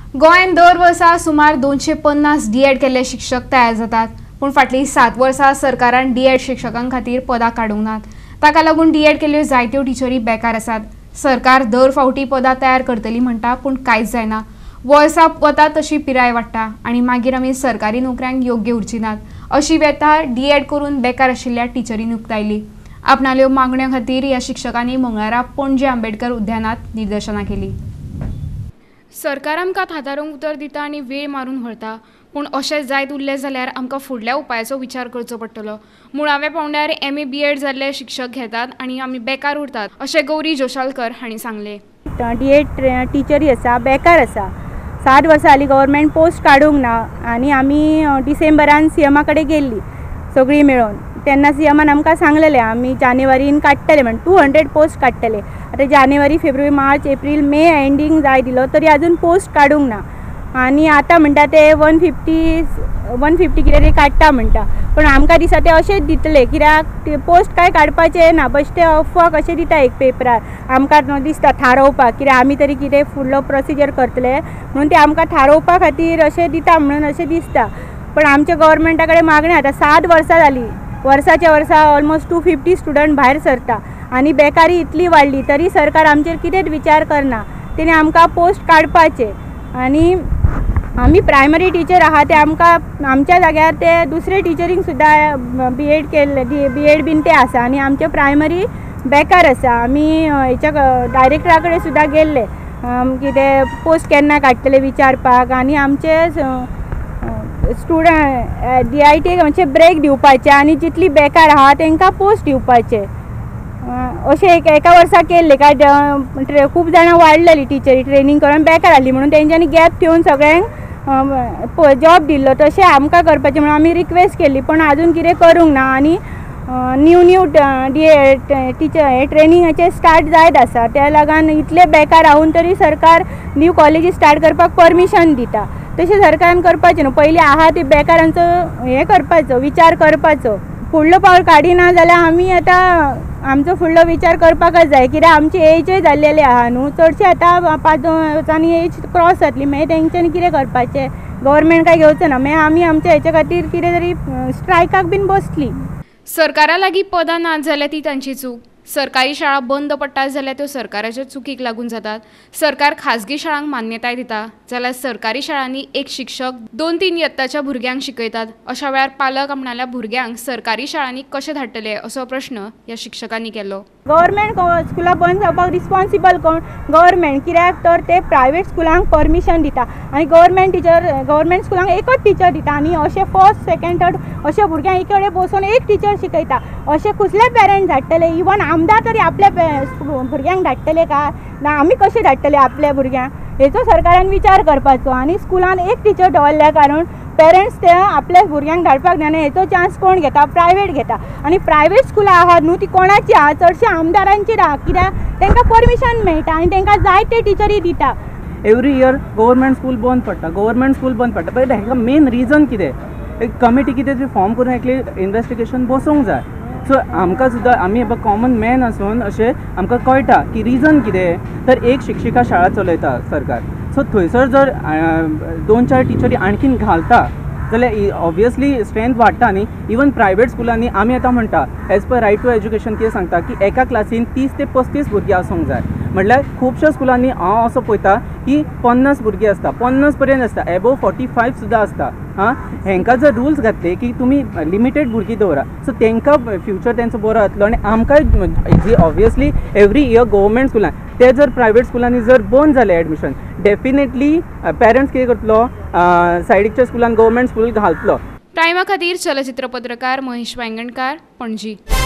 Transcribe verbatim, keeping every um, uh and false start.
गोंयांत दर वर्सा सुमार दोनशे पन्नास डीएड केल्ले शिक्षक तयार जातात, पूण फाटलीं सात वर्सां सरकारान डीएड शिक्षकां खातीर पदां काडूंक नात। ताका लागून डीएड केल्ल्यो जायत्यो टिचरी बेकार आसात। सरकार दर फावटी पदां तयार करतली म्हणटा, पूण कांयच जायना। वर्सां वता तशी पिराय वाडटा आनी मागीर आमी सरकारी नोकऱ्यांक योग्य उरची नात अशी व्यथा डीएड करून बेकार आशिल्ल्या टिचरींक उक्तायली। आपणाल्यो मागण्यो खातीर ह्या शिक्षकांनी मंगळारा पणजे आंबेडकर उद्यानात निदर्शनां केली। सरकार आमकां हातारूंक उतर दिता आनी वेळ मारून व्हरता, पूण अशें जायत उरलें जाल्यार आमकां फुडल्या उपायाचो विचार करचो पडटलो। मुळाव्या पांवड्यार एम ए बी एड जाल्ले शिक्षक घेतात आनी आमी बेकार उरतात अशें गौरी जोशालकर हांणी सांगलें। डीएड टिचरी आसा बेकार आसा। सात वर्सां जालीं गव्हर्मेंट पोस्ट काडूंक ना आनी आमी डिसेंबरान सीएमा कडेन गेल्लीं सगळीं मेळून। तेन्ना सीएमान आमकां सांगलेलें आमी जानेवारीन काडटले म्हण टू हंड्रेड पोस्ट काडटले। आतां जानेवारी फेब्रुवारी मार्च एप्रील मे एंडींग जाय दिलो तरी आजून पोस्ट काडूंक ना आनी आतां म्हणटा ते वन फिफ्टी वन फिफ्टी कितें तरी काडटा म्हणटा, पूण आमकां दिसता ते अशेंच दितले कित्याक पोस्ट कांय काडपाचें ना, बेश्टे अफवा कशें दिता एक पेपरार आमकां दिसता थारोवपाक, कित्याक आमी तरी कितें फुडलो प्रोसिजर करतले म्हणून ते आमकां थारोवपा खातीर अशें दिता म्हणून अशें दिसता। पण आमच्या गव्हर्मेंटा कडेन मागणी आतां सात वर्सां जालीं, वर्साच्या वर्सा ऑलमोस्ट टू फिफ्टी स्टुडंट भायर सरता आनी बेकारी इतली वाडली तरी सरकार आमचेर कितेंच विचार करना। तेणे आमकां पोस्ट काडपाचे आनी आमी प्रायमरी टिचर आहा ते आमकां आमच्या जाग्यार ते दुसरे टिचरींक सुद्दां बी एड केल्ले बी एड बीन ते आसा आनी आमचे प्रायमरी बेकार आसा। आमी हेच्या डायरेक्टरा कडेन सुद्दां गेल्ले कितें पोस्ट केन्ना काडटले विचारपाक आनी आमचे स्टुडंट डी आय टी म्हणजे ब्रेक दिवपाचे आनी जितली बेकार आहा तांकां पोस्ट दिवपाचे अशें एक एका वर्सा केल्ले काय खूब जाणां वाडलेलीं टिचरी ट्रेनींग करून बेकार जाली म्हणून तेंच्यांनी गॅप ठेवून सगळ्यांक जॉब दिल्लो। तशें आमकां करपाचें म्हणून आमी रिक्वेस्ट केल्ली पण आजून कितें करूंक ना आनी न्यू न्यू डी टिचर हे ट्रेनिंगाचे स्टार्ट जायत आसा त्या लागून इतले बेकार रावून तरी सरकार न्यू कॉलेजी स्टार्ट करपाक परमिशन दिता। तशें सरकारान करपाचें न्हू, पयलीं आहा ती बेकारांचो हें करपाचो विचार करपाचो। फुडलो पावल काडिना जाल्यार आमी आतां आमचो फुडलो विचार करपाकच जाय, कित्याक आमची एजय जाल्लेली आहा न्हू, चडशे आतां पांच वर्सांनी एज क्रॉस जातली मागीर तेंच्यांनी कितें करपाचें, गव्हर्मेंट काय घेवचो ना, मागीर आमी आमच्या हेच्या खातीर कितें तरी स्ट्रायकाक बीन बसली। सरकारा लागीं पदां नात जाल्यार ती तांची चूक। सरकारी शाळा बंद पडटात जाल्यार त्यो सरकाराच्या चुकीक लागून जातात। सरकार खाजगी शाळांक मान्यताय दिता जाल्यार सरकारी शाळांनी एक शिक्षक दोन तीन इयत्ताच्या भुरग्यांक शिकयतात। अशा वेळार पालक आपणाल्या भुरग्यांक सरकारी शाळांनी कशे धाडटले असो प्रश्न ह्या शिक्षकांनी केलो। गव्हर्मेंट स्कुलां बंद जावपाक रिस्पॉन्सिबल कोण? गव्हर्मेंट, कित्याक तर ते प्रायवेट स्कुलांक परमिशन दिता आनी गव्हर्मेंट टिचर गव्हर्मेंट स्कुलांक एकच टिचर दिता आनी अशें फर्स्ट सेकंड थर्ड अशे भुरग्यांक एक कडेन बसून एक टिचर शिकयता। अशे कसले पेरंट्स धाडटले? इवन आमदार तरी आपल्या भुरग्यांक धाडटले काय ना? आमी कशे धाडटले आपल्या भुरग्यांक? हेचो सरकारान विचार करपाचो आनी स्कुलान एक टिचर दवरल्या कारण पेरंट्स ते आपल्या भुरग्यांक धाडपाक जायना हेचो चान्स कोण घेता? प्रायवेट घेता आनी प्रायवेट स्कुलां आहात न्हू ती कोणाची आहा? चडशे आमदारांचीर आहा, कित्याक तांकां परमिशन मेळटा आनी तांकां जाय ते टिचरी दिता। एवरी इयर गव्हर्मेंट स्कूल बंद पडटा गव्हर्मेंट स्कूल बंद पडटा पळय हेका मेन रिजन कितें? एक कमिटी कितें तरी फॉर्म करून एकली इन्वेस्टिगेशन बसूंक जाय। सो आमकां सुद्दां आमी कॉमन मॅन आसून अशें आमकां कळटा की रिजन कितें, तर एक शिक्षिका शाळा चलयता सरकार, सो थंयसर जर दोन चार टिचरी आणखीन घालता जाल्यार ऑब्वियसली स्ट्रेंथ वाडटा न्ही। इवन प्रायवेट स्कुलांनी आमी आतां म्हणटा as per right to education कितें सांगता की एका क्लासीन तीस ते पस्तीस भुरगीं आसूंक जाय, म्हटल्यार खुबश्या स्कुलांनी हांव असो पळयता की पन्नास भुरगीं आसता, पन्नास पर्यंत आसता, एबोव फोर्टी फायव सुद्दां आसता। हां, हेंकां जर रुल्स घातले की तुमी लिमिटेड भुरगीं दवरा सो तांकां फ्युचर तेंचो बरो जातलो आनी आमकांय जी ऑब्वियसली एवरी इयर गव्हर्मेंट स्कुलान ते जर प्रायवेट स्कुलांनी जर बंद जालें एडमिशन डेफिनेटली पेरंट्स कितें करतलो? सायडीकच्या स्कुलान गव्हर्मेंट स्कूल घालतलो। टायमा खातीर चलचित्र पत्रकार महेश वांयगणकार, पणजी।